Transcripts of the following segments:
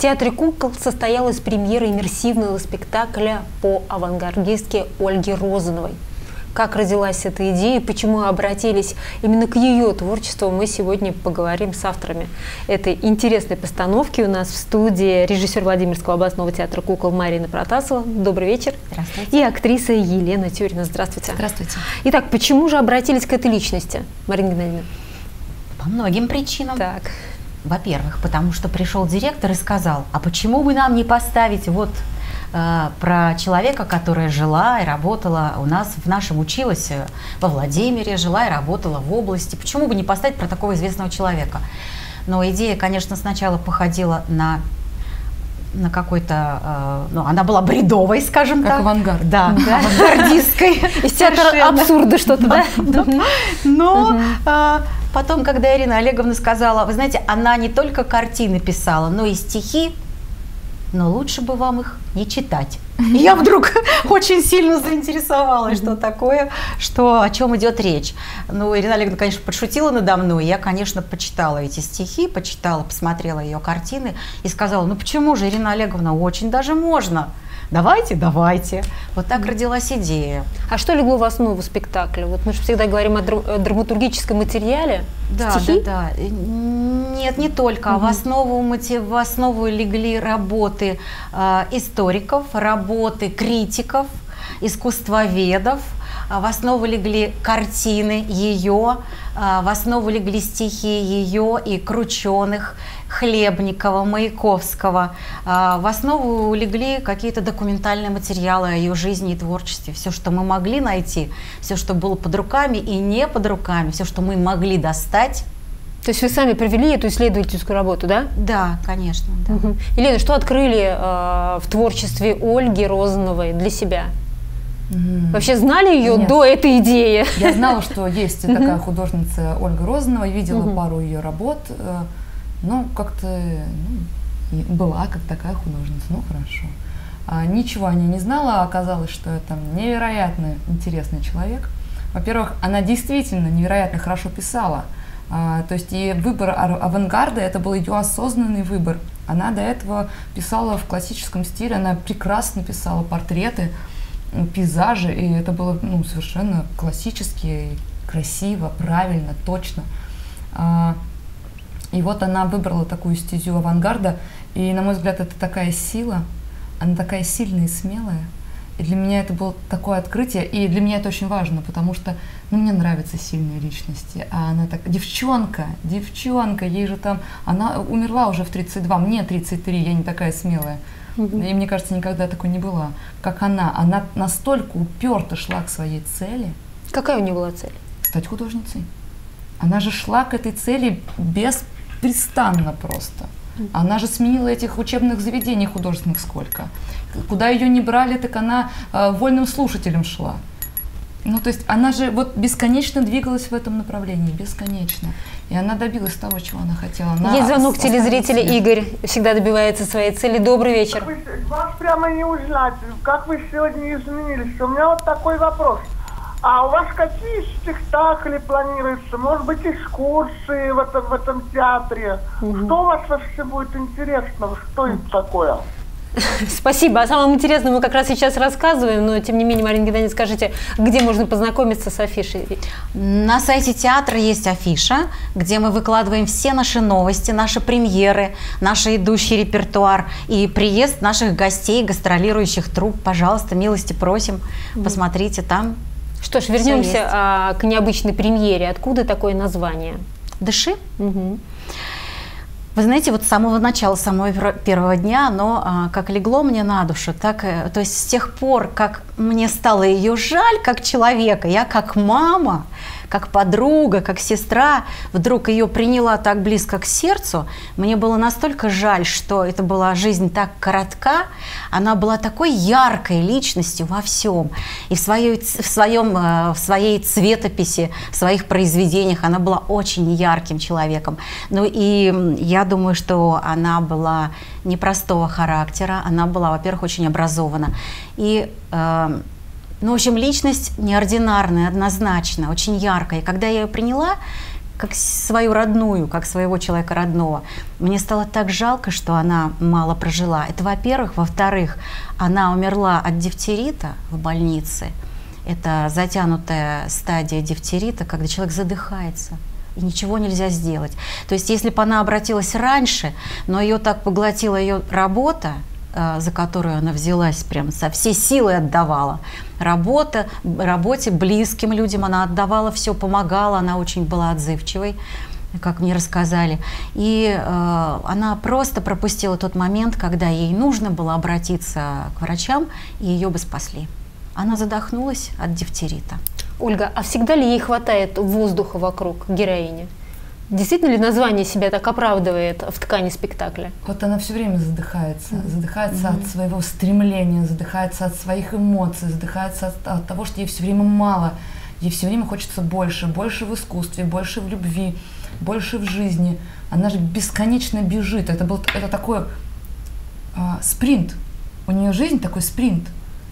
Театре кукол состоялась премьера иммерсивного спектакля по авангардистке Ольги Розановой. Как родилась эта идея, почему обратились именно к ее творчеству, мы сегодня поговорим с авторами этой интересной постановки. У нас в студии режиссер Владимирского областного театра кукол Марина Протасова. Добрый вечер. Здравствуйте. И актриса Елена Тюрина. Здравствуйте. Здравствуйте. Итак, почему же обратились к этой личности, Марина Геннадьевна? По многим причинам. Так. Во-первых, потому что пришел директор и сказал, а почему бы нам не поставить про человека, которая жила и работала у нас, училась во Владимире, жила и работала в области. Почему бы не поставить про такого известного человека? Но идея, конечно, сначала походила на какой-то, она была бредовой, скажем так. Как авангард. Да, авангардистской. Из театра абсурда что-то, да? Но потом, когда Ирина Олеговна сказала, вы знаете, она не только картины писала, но и стихи, но лучше бы вам их не читать. И я вдруг очень сильно заинтересовалась, что такое, о чем идет речь. Ну, Ирина Олеговна, конечно, подшутила надо мной. Я, конечно, почитала эти стихи, посмотрела ее картины и сказала, ну почему же, Ирина Олеговна, очень даже можно. Давайте. Вот так родилась идея. А что легло в основу спектакля? Вот мы же всегда говорим о драматургическом материале. Стихи? Да. Нет, не только. В основу легли работы историков, работы критиков, искусствоведов. В основу легли картины ее, в основу легли стихи ее и Крученых, Хлебникова, Маяковского. В основу легли какие-то документальные материалы о ее жизни и творчестве. Все, что мы могли найти, все, что было под руками и не под руками, все, что мы могли достать. То есть вы сами провели эту исследовательскую работу, да? Да, конечно. Да. Елена, что открыли в творчестве Ольги Розановой для себя? Вообще знали ее до этой идеи? Я знала, что есть такая художница Ольга Розанова, видела пару ее работ, но как-то была как такая художница, ну хорошо. Ничего о ней не знала, оказалось, что это невероятно интересный человек. Во-первых, она действительно невероятно хорошо писала, то есть и выбор авангарда, это был ее осознанный выбор. Она до этого писала в классическом стиле, она прекрасно писала портреты, пейзажи, и это было совершенно классически, красиво, правильно, точно. И вот она выбрала такую стезю авангарда, и, на мой взгляд, это такая сила, она такая сильная и смелая. И для меня это было такое открытие, и для меня это очень важно, потому что мне нравятся сильные личности, а она так, девчонка, ей же там, она умерла уже в 32, мне 33, я не такая смелая. И мне кажется, никогда такой не была, как она настолько уперто шла к своей цели. Какая у нее была цель? Стать художницей. Она же шла к этой цели беспрестанно просто. Она же сменила этих учебных заведений художественных сколько. Куда ее не брали, так она вольным слушателем шла. То есть она же бесконечно двигалась в этом направлении, бесконечно. И она добилась того, чего она хотела. Есть звонок телезрителя. Игорь всегда добивается своей цели. Добрый вечер. Вас прямо не узнать, как вы сегодня изменились. У меня вот такой вопрос. А у вас какие спектакли планируются? Может быть, экскурсии в этом театре? Что у вас вообще будет интересного? Что это такое? Спасибо. О самом интересном мы как раз сейчас рассказываем, но тем не менее, Марина Геннадьевна, скажите, где можно познакомиться с афишей? На сайте театра есть афиша, где мы выкладываем все наши новости, наши премьеры, наш идущий репертуар и приезд наших гостей, гастролирующих труп. Пожалуйста, милости просим, посмотрите там. Что ж, вернемся к необычной премьере. Откуда такое название? «Дыши». Вы знаете, вот с самого начала, с самого первого дня оно как легло мне на душу, то есть с тех пор, как мне стало ее жаль как человека, я как мама, как подруга, как сестра, вдруг ее приняла так близко к сердцу, мне было настолько жаль, что это была жизнь так коротка, она была такой яркой личностью во всем, и в своей цветописи, в своих произведениях она была очень ярким человеком. Ну и я думаю, что она была непростого характера, она была, во-первых, очень образована. И ну, в общем, личность неординарная, однозначно, очень яркая. И когда я ее приняла, как свою родную, как своего человека родного. Мне стало так жалко, что она мало прожила. Это, во-первых. Во-вторых, она умерла от дифтерита в больнице. Это затянутая стадия дифтерита, когда человек задыхается, и ничего нельзя сделать. То есть, если бы она обратилась раньше, но ее так поглотила ее работа, за которую она взялась, прям со всей силой отдавала. Работе, близким людям она отдавала все, помогала, она очень была отзывчивой, как мне рассказали. И она просто пропустила тот момент, когда ей нужно было обратиться к врачам, и ее бы спасли. Она задохнулась от дифтерита. Ольга, а всегда ли ей хватает воздуха вокруг героини? Действительно ли название себя так оправдывает в ткани спектакля? Вот она все время задыхается. Задыхается от своего стремления, задыхается от своих эмоций, задыхается от того, что ей все время мало. Ей все время хочется больше. Больше в искусстве, больше в любви, больше в жизни. Она же бесконечно бежит. Это такой спринт. У нее жизнь такой спринт.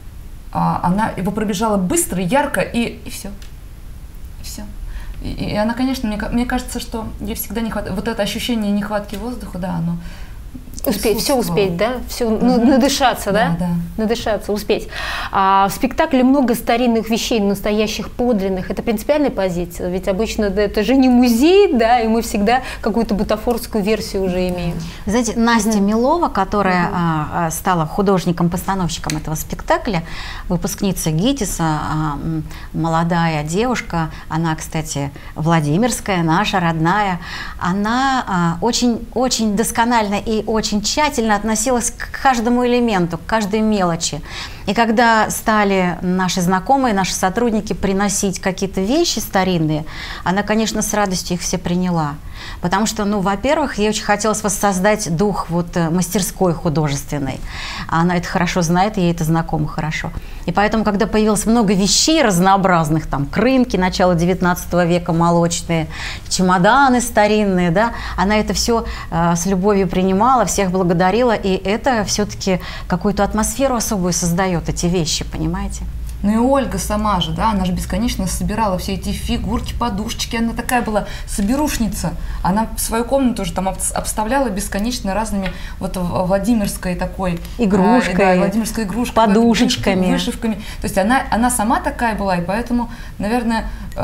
Она его пробежала быстро, ярко, и все. И все. И она, конечно, мне кажется, что ей всегда не хватает, вот это ощущение нехватки воздуха, да, оно все успеть, да? Все, надышаться, да? Да. Надышаться, успеть. А в спектакле много старинных вещей, настоящих, подлинных. Это принципиальная позиция? Ведь обычно это же не музей, да, и мы всегда какую-то бутафорскую версию уже имеем. Знаете, Настя Милова, которая стала художником-постановщиком этого спектакля, выпускница ГИТИСа, молодая девушка, она, кстати, владимирская, наша, родная, она очень досконально и очень тщательно относилась к каждому элементу, к каждой мелочи. И когда стали наши знакомые, наши сотрудники приносить какие-то вещи старинные, она, конечно, с радостью их все приняла. Потому что, во-первых, ей очень хотелось воссоздать дух мастерской художественной. Она это хорошо знает, ей это знакомо хорошо. И поэтому, когда появилось много вещей разнообразных, там крынки начала 19 века молочные, чемоданы старинные, да, она это все с любовью принимала, всех благодарила, и это все-таки какую-то атмосферу особую создает, эти вещи, понимаете? Ну и Ольга сама же, да, она же бесконечно собирала все эти фигурки, подушечки, она такая была соберушница. Она свою комнату уже там обставляла бесконечно разными владимирской такой игрушкой, владимирской игрушкой, подушечками, вышивками. То есть она сама такая была, и поэтому, наверное,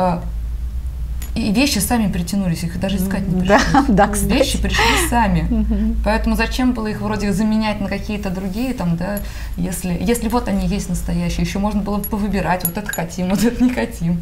и вещи сами притянулись, их даже искать не пришлось. Да, кстати. Вещи пришли сами. Поэтому зачем было их вроде заменять на какие-то другие, там, да, если вот они есть настоящие, еще можно было повыбирать, вот это хотим, вот это не хотим.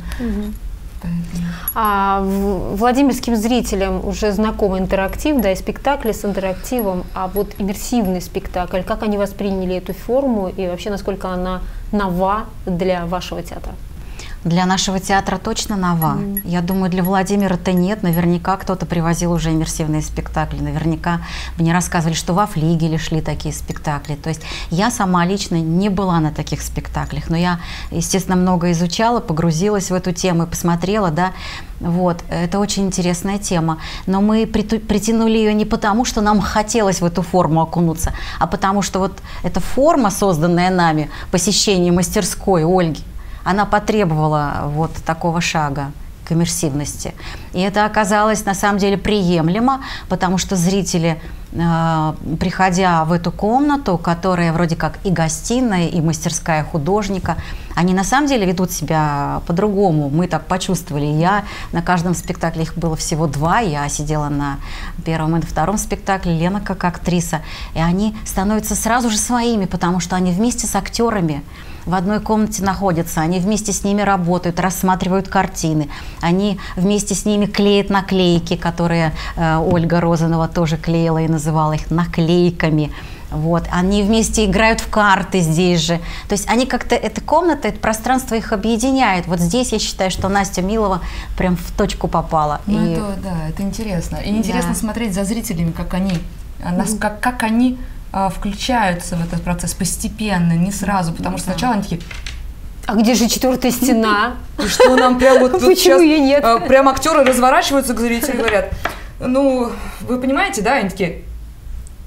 А владимирским зрителям уже знаком интерактив, да, и спектакли с интерактивом, а вот иммерсивный спектакль, как они восприняли эту форму и вообще насколько она нова для вашего театра? Для нашего театра точно нова. Я думаю, для Владимира-то нет. Наверняка кто-то привозил уже иммерсивные спектакли. Наверняка мне рассказывали, что во Флигеле шли такие спектакли. То есть я сама лично не была на таких спектаклях. Но я, естественно, много изучала, погрузилась в эту тему и посмотрела, да. Вот, это очень интересная тема. Но мы притянули ее не потому, что нам хотелось в эту форму окунуться, а потому что вот эта форма, созданная нами, посещение мастерской Ольги, она потребовала вот такого шага к иммерсивности. И это оказалось на самом деле приемлемо, потому что зрители, приходя в эту комнату, которая вроде как и гостиная, и мастерская художника, они на самом деле ведут себя по-другому. Мы так почувствовали. Я на каждом спектакле, их было всего 2, я сидела на первом и на втором спектакле, Лена как актриса, и они становятся сразу же своими, потому что они вместе с актерами в одной комнате находятся, они вместе с ними работают, рассматривают картины, они вместе с ними клеят наклейки, которые Ольга Розанова тоже клеила и называла их наклейками. Вот. Они вместе играют в карты здесь же. То есть они как-то, эта комната, это пространство их объединяет. Вот здесь я считаю, что Настя Милова прям в точку попала. Ну, это интересно. И интересно смотреть за зрителями, как они, как они включаются в этот процесс постепенно, не сразу, потому что сначала они такие: а где же 4-я стена? И что нам прям вот тут сейчас прям актеры разворачиваются к зрителю и говорят: ну, вы понимаете, да? Они такие: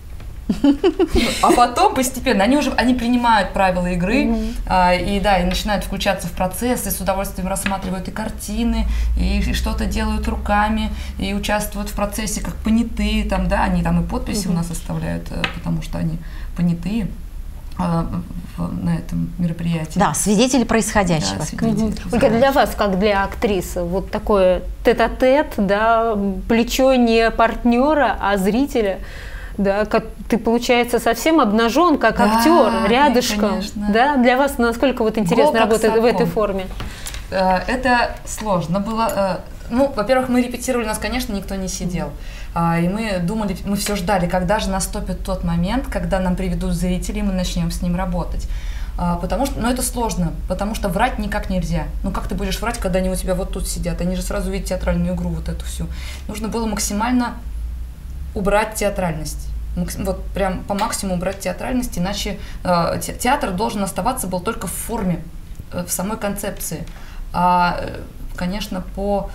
А потом постепенно они принимают правила игры, и начинают включаться в процесс, и с удовольствием рассматривают и картины, и что-то делают руками, и участвуют в процессе как понятые, они там и подписи у нас оставляют, потому что они понятые на этом мероприятии. Да, свидетели происходящего. Ольга, для вас, как для актрисы, вот такое тет-а-тет, плечо не партнера, а зрителя, ты, получается, совсем обнажен, как актер, рядышком. Для вас насколько интересно работать в этой форме? Это сложно было. Во-первых, мы репетировали, у нас, конечно, никто не сидел. И мы думали, мы все ждали, когда же наступит тот момент, когда нам приведут зрителей, и мы начнем с ним работать. Потому что, это сложно, потому что врать никак нельзя. Как ты будешь врать, когда они у тебя вот тут сидят? Они же сразу видят театральную игру, вот эту всю. Нужно было максимально убрать театральность. Вот прям по максимуму убрать театральность, иначе театр должен оставаться был только в форме, в самой концепции. Конечно, по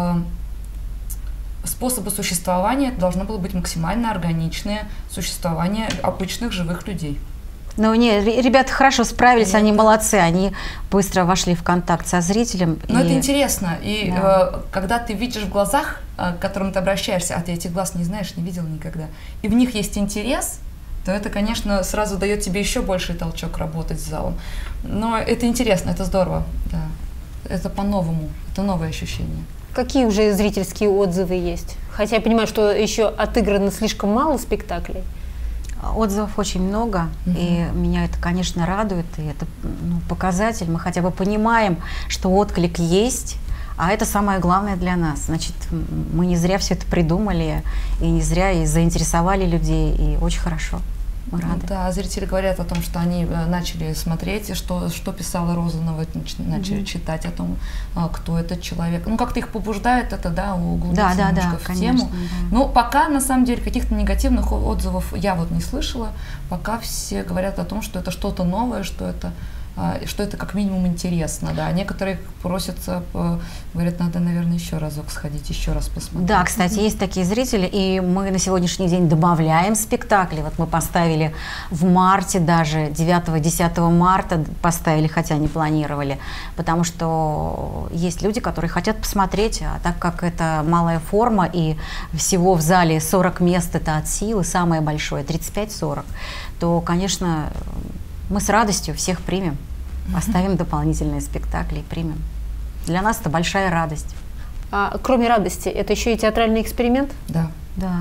способу существования это должно было быть максимально органичное существование обычных живых людей. Ребята хорошо справились, они молодцы, они быстро вошли в контакт со зрителем. Это интересно, и когда ты видишь в глазах, к которым ты обращаешься, а ты этих глаз не знаешь, не видел никогда, и в них есть интерес, то это, конечно, сразу дает тебе еще больший толчок работать с залом. Но это интересно, это здорово, это по-новому, это новое ощущение. Какие уже зрительские отзывы есть? Хотя я понимаю, что еще отыграно слишком мало спектаклей. Отзывов очень много, и меня это, конечно, радует, и это показатель. Мы хотя бы понимаем, что отклик есть, а это самое главное для нас. Значит, мы не зря все это придумали, и не зря и заинтересовали людей, и очень хорошо. Мы рады. Да, зрители говорят о том, что они начали смотреть, что писала Розанова, начали читать о том, кто этот человек. Как-то их побуждает это, углубиться немножко в тему. Но пока, на самом деле, каких-то негативных отзывов я не слышала. Пока все говорят о том, что это что-то новое, что это как минимум интересно, Некоторые просятся, говорят, надо, наверное, еще разок сходить, еще раз посмотреть. Да, кстати, есть такие зрители, и мы на сегодняшний день добавляем спектакли. Мы поставили в марте даже, 9-10 марта поставили, хотя не планировали, потому что есть люди, которые хотят посмотреть, а так как это малая форма, и всего в зале 40 мест, это от силы, самое большое, 35-40, то, конечно, мы с радостью всех примем, оставим дополнительные спектакли и примем. Для нас это большая радость. А кроме радости, это еще и театральный эксперимент? Да.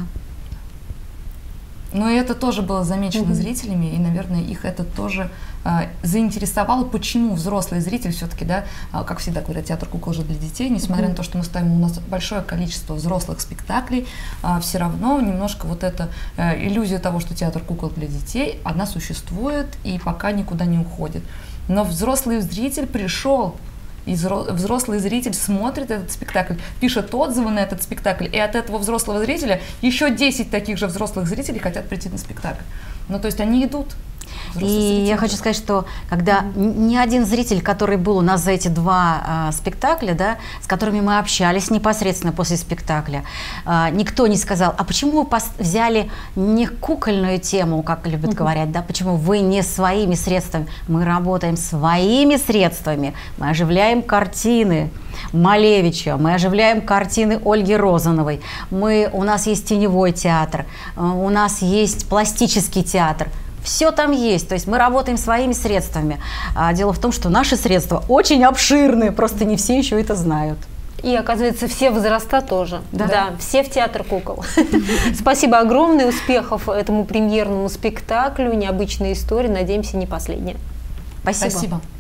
Но это тоже было замечено зрителями, и, наверное, их это тоже заинтересовало, почему взрослый зритель все-таки, как всегда говорят, театр кукол же для детей, несмотря на то, что мы ставим у нас большое количество взрослых спектаклей, все равно немножко эта иллюзия того, что театр кукол для детей, она существует и пока никуда не уходит. Но взрослый зритель пришел, и взрослый зритель смотрит этот спектакль, пишет отзывы на этот спектакль, и от этого взрослого зрителя еще 10 таких же взрослых зрителей хотят прийти на спектакль. То есть они идут. И я хочу сказать, что когда ни один зритель, который был у нас за эти 2 спектакля, с которыми мы общались непосредственно после спектакля, никто не сказал, а почему вы взяли не кукольную тему, как любят говорить, почему вы не своими средствами? Мы работаем своими средствами, мы оживляем картины Малевича, мы оживляем картины Ольги Розановой, у нас есть теневой театр, у нас есть пластический театр. Все там есть, то есть мы работаем своими средствами. Дело в том, что наши средства очень обширные, просто не все еще это знают. И, оказывается, все возраста тоже. Да, все в театр кукол. Спасибо огромное, успехов этому премьерному спектаклю, необычная история, надеемся, не последняя. Спасибо. Спасибо.